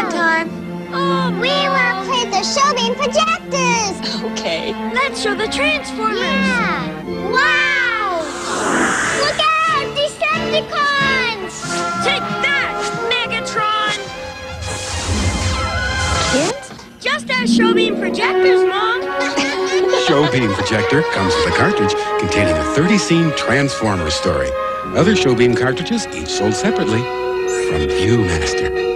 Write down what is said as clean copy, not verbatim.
that time. We will play the showbeam projectors. Okay. Let's show the Transformers. Yeah. Wow! Look out, Decepticons! Take that, Megatron! Kids? Just as showbeam projectors, Mom. Showbeam Projector comes with a cartridge containing a 30-scene Transformers story. Other Showbeam cartridges, each sold separately, from Viewmaster.